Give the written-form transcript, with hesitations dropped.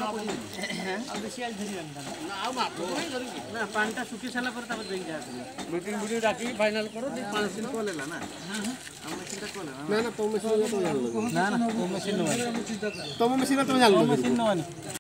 अब बेसियाल धरी रंगा ना आ माप ना पानटा सुखी साला पर तब देंगे आदमी मीटिंग वीडियो डाकी फाइनल करो 5 दिन को लेला ना हम मशीन को लेला ना तो मशीन तो जान लो ना ना तो मशीन तो मशीन तो जान लो मशीन